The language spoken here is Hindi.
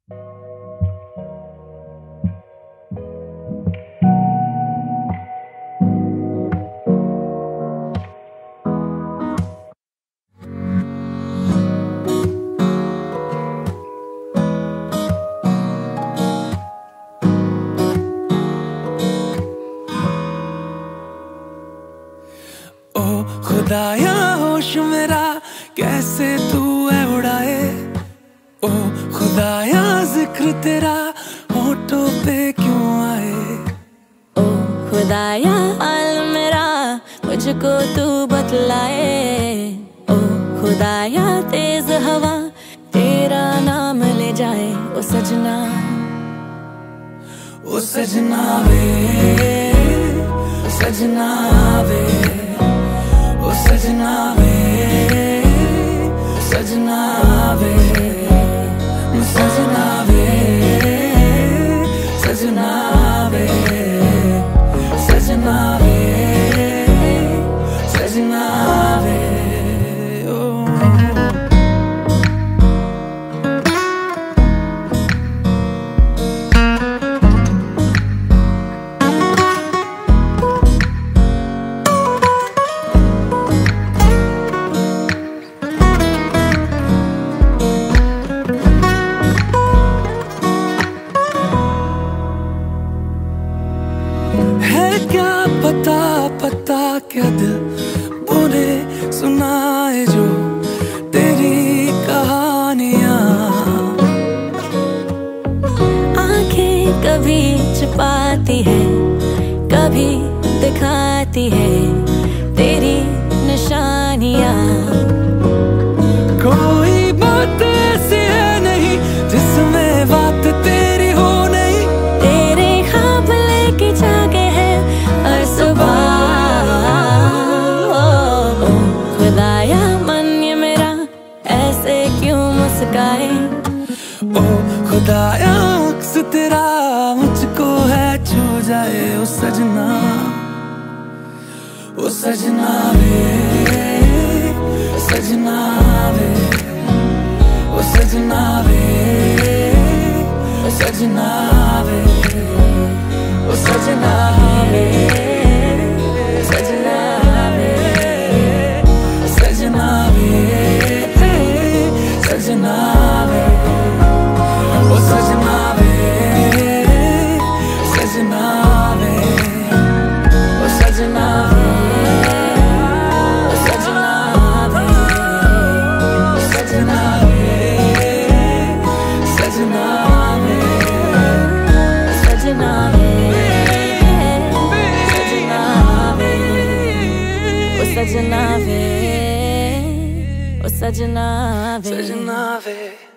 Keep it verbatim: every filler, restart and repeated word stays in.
ओ खुदाया होश मेरा कैसे तू है उड़ाए। ओ खुदाया जिक्र तेरा होठों पे क्यों आए। ओ खुदाया हाल मेरा मुझको तू बतलाए। ओ खुदाया तेज हवा तेरा नाम ले जाए। ओ सजना ओ सजना वे सजना वे ओ सजना वे सजना वे सजना वे सजना वे सजना वे सजना वे ओ क्या पता पता क्या दिल बोले सुनाए जो तेरी कहानियां। आंखें कभी छुपाती है कभी दिखाती है तेरी निशानियां। कोई बात ऐसी है नहीं जिसमें बात तेरी हो नहीं। तेरे ख्वाब लेके जागे है हर सुबह। ओ खुदाया मन ये मेरा ऐसे क्यों मुस्काए। ओ खुदाया अक्स तेरा मुझको है छू जाए। ओ सजना ओ सजना वे सजना वे ओ सजना वे सजना वे ओ सजना वे सजना वे सजना वे सजना वे ओ सजना वे सजना वे ओ सजना वे सजना वे सजना वे सजना वे सजना वे ओ सजना वे ओ सजना वे सजना वे।